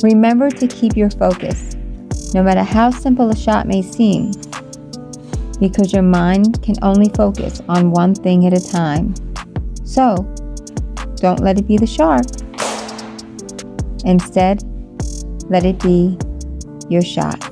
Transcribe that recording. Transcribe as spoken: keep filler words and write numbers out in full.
Remember to keep your focus, no matter how simple a shot may seem, because your mind can only focus on one thing at a time. So, don't let it be the shark. Instead, let it be your shot.